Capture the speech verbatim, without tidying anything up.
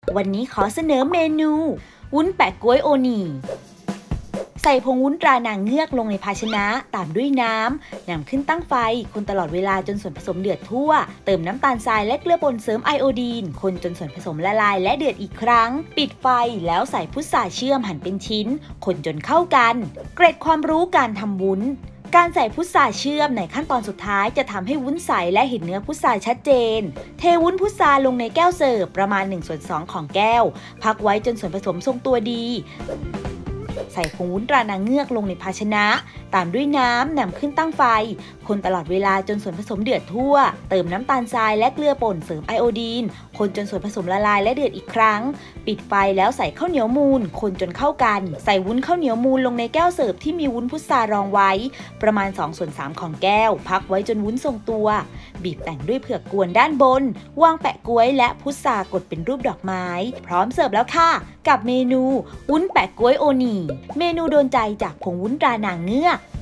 วันนี้ขอเสนอเมนูวุ้นแปะก๊วยโอนีใส่ผงวุ้นตรานางเงือกลงในภาชนะตามด้วยน้ำนำขึ้นตั้งไฟคนตลอดเวลาจนส่วนผสมเดือดทั่วเติมน้ำตาลทรายและเกลือป่นเสริมไอโอดีนคนจนส่วนผสมละลายและเดือดอีกครั้งปิดไฟแล้วใส่พุทราเชื่อมหั่นเป็นชิ้นคนจนเข้ากันเกร็ดความรู้การทำวุ้นการใส่พุทราเชื่อมในขั้นตอนสุดท้ายจะทำให้วุ้นใสและเห็นเนื้อพุทราชัดเจนเทวุ้นพุทราลงในแก้วเสิร์ฟประมาณหนึ่งส่วนสองของแก้วพักไว้จนส่วนผสมทรงตัวดีใส่ผงวุ้นตรานางเงือกลงในภาชนะตามด้วยน้ำนำขึ้นตั้งไฟคนตลอดเวลาจนส่วนผสมเดือดทั่วเติมน้ำตาลทรายและเกลือป่นเสริมไอโอดีนคนจนส่วนผสมละลายและเดือดอีกครั้งปิดไฟแล้วใส่ข้าวเหนียวมูนคนจนเข้ากันใส่วุ้นข้าวเหนียวมูนลงในแก้วเสิร์ฟที่มีวุ้นพุทรารองไว้ประมาณสองส่วนสามของแก้วพักไว้จนวุ้นทรงตัวบีบแต่งด้วยเผือกกวนด้านบนวางแปะก๊วยและพุทรากดเป็นรูปดอกไม้พร้อมเสิร์ฟแล้วค่ะกับเมนูวุ้นแปะก๊วยโอนีเมนูโดนใจจากผงวุ้นตรานางเงือก